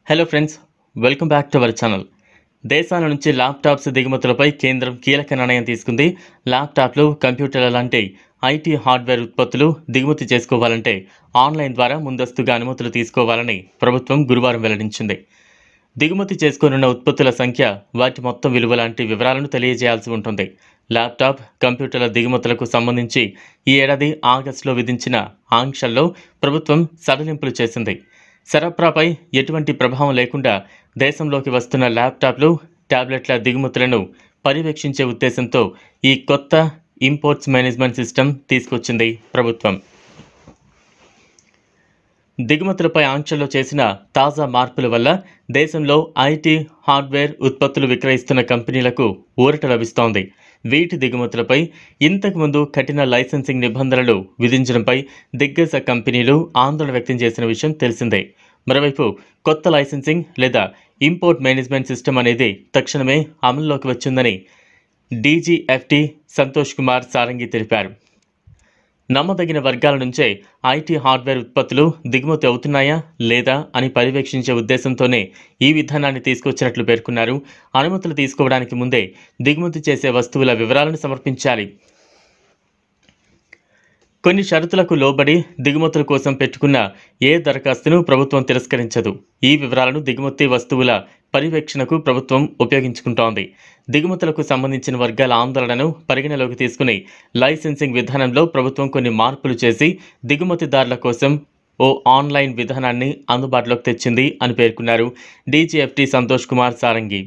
Hello friends, welcome back to our channel. దేశాల నుంచి laptops దిగుమతులపై కేంద్రం కీలక నిర్ణయం తీసుకుంది. ల్యాప్టాప్లు, కంప్యూటర్ల లాంటి ఐటీ హార్డ్వేర్ ఉత్పత్తులు దిగుమతి చేసుకోవాలంటే ఆన్లైన్ ద్వారా ముందస్తుగా అనుమతులు తీసుకోవాలని ప్రభుత్వం గురువారం వెల్లడించింది. దిగుమతి చేసుకోనున్న ఉత్పత్తుల సంఖ్య, వాటి మొత్తం విలువ లాంటి వివరాలను తెలియజేయాల్సి ఉంటుంది. ల్యాప్టాప్, కంప్యూటర్ల దిగుమతులకు సంబంధించి ఈ ఏడాది ఆగస్టులో విధించిన ఆంక్షల్లో ప్రభుత్వం సడలింపులు చేసింది. సరఫరాపై ఎటువంటి ప్రభావం లేకుండా దేశంలోకి వస్తున్న ల్యాప్టాప్లు, ట్యాబ్లెట్ల దిగుమతులను పర్యవేక్షించే ఉద్దేశంతో ఈ కొత్త ఇంపోర్ట్స్ మేనేజ్మెంట్ సిస్టమ్ తీసుకొచ్చింది ప్రభుత్వం. దిగుమతులపై ఆంక్షల్లో చేసిన తాజా మార్పుల వల్ల దేశంలో ఐటీ హార్డ్వేర్ ఉత్పత్తులు విక్రయిస్తున్న కంపెనీలకు ఊరట లభిస్తోంది. వీటి దిగుమతులపై ఇంతకుముందు కఠిన లైసెన్సింగ్ నిబంధనలు విధించడంపై దిగ్గజ కంపెనీలు ఆందోళన వ్యక్తం చేసిన విషయం తెలిసిందే. మరోవైపు కొత్త లైసెన్సింగ్ లేదా ఇంపోర్ట్ మేనేజ్మెంట్ సిస్టమ్ అనేది తక్షణమే అమల్లోకి వచ్చిందని డీజీఎఫ్టీ సంతోష్ కుమార్ సారంగి తెలిపారు. నమ్మదగిన వర్గాల నుంచే ఐటీ హార్డ్వేర్ ఉత్పత్తులు దిగుమతి అవుతున్నాయా లేదా అని పర్యవేక్షించే ఉద్దేశంతోనే ఈ విధానాన్ని తీసుకొచ్చినట్లు పేర్కొన్నారు. అనుమతులు తీసుకోవడానికి ముందే దిగుమతి చేసే వస్తువుల వివరాలను సమర్పించాలి. కొన్ని షరతులకు లోబడి దిగుమతుల కోసం పెట్టుకున్న ఏ దరఖాస్తును ప్రభుత్వం తిరస్కరించదు. ఈ వివరాలను దిగుమతి వస్తువుల పర్యవేక్షణకు ప్రభుత్వం ఉపయోగించుకుంటోంది. దిగుమతులకు సంబంధించిన వర్గాల ఆందోళనను పరిగణలోకి తీసుకుని లైసెన్సింగ్ విధానంలో ప్రభుత్వం కొన్ని మార్పులు చేసి దిగుమతిదారుల కోసం ఓ ఆన్లైన్ విధానాన్ని అందుబాటులోకి తెచ్చింది అని పేర్కొన్నారు డీజీఎఫ్టీ సంతోష్ కుమార్ సారంగి.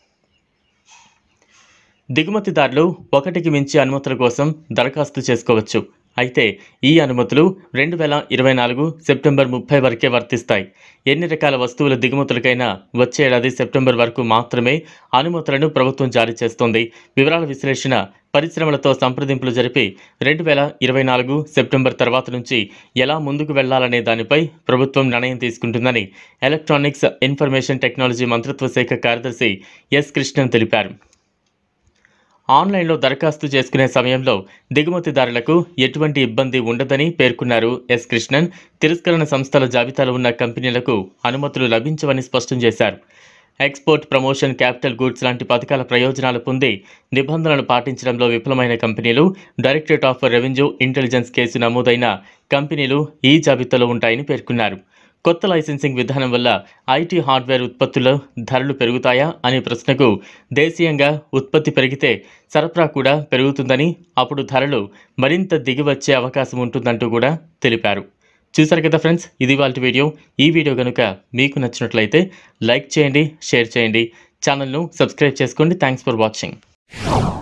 దిగుమతిదారులు ఒకటికి మించి అనుమతుల కోసం దరఖాస్తు చేసుకోవచ్చు. అయితే ఈ అనుమతులు 2024 సెప్టెంబర్ 30 వరకే వర్తిస్తాయి. ఎన్ని రకాల వస్తువుల దిగుమతులకైనా వచ్చే ఏడాది సెప్టెంబర్ వరకు మాత్రమే అనుమతులను ప్రభుత్వం జారీ చేస్తోంది. వివరాల విశ్లేషణ, పరిశ్రమలతో సంప్రదింపులు జరిపి 2024 సెప్టెంబర్ తర్వాత నుంచి ఎలా ముందుకు వెళ్లాలనే దానిపై ప్రభుత్వం నిర్ణయం తీసుకుంటుందని ఎలక్ట్రానిక్స్ ఇన్ఫర్మేషన్ టెక్నాలజీ మంత్రిత్వ శాఖ కార్యదర్శి ఎస్ కృష్ణన్ తెలిపారు. ఆన్లైన్లో దరఖాస్తు చేసుకునే సమయంలో దిగుమతిదారులకు ఎటువంటి ఇబ్బంది ఉండదని పేర్కొన్నారు ఎస్ కృష్ణన్. తిరస్కరణ సంస్థల జాబితాలో ఉన్న కంపెనీలకు అనుమతులు లభించవని స్పష్టం చేశారు. ఎక్స్పోర్ట్ ప్రమోషన్, క్యాపిటల్ గూడ్స్ లాంటి పథకాల ప్రయోజనాలు పొంది నిబంధనలు పాటించడంలో విఫలమైన కంపెనీలు, directorate of revenue intelligence case నమోదైన కంపెనీలు ఈ జాబితాలో ఉంటాయని పేర్కొన్నారు. కొత్త లైసెన్సింగ్ విధానం వల్ల ఐటీ హార్డ్వేర్ ఉత్పత్తుల ధరలు పెరుగుతాయా అనే ప్రశ్నకు, దేశీయంగా ఉత్పత్తి పెరిగితే సరఫరా కూడా పెరుగుతుందని, అప్పుడు ధరలు మరింత దిగి వచ్చే అవకాశం ఉంటుందంటూ కూడా తెలిపారు. చూసారు కదా ఫ్రెండ్స్, ఇది ఇవాల్టి వీడియో. ఈ వీడియో కనుక మీకు నచ్చినట్లయితే లైక్ చేయండి, షేర్ చేయండి, ఛానల్ను సబ్స్క్రైబ్ చేసుకోండి. Thanks for watching.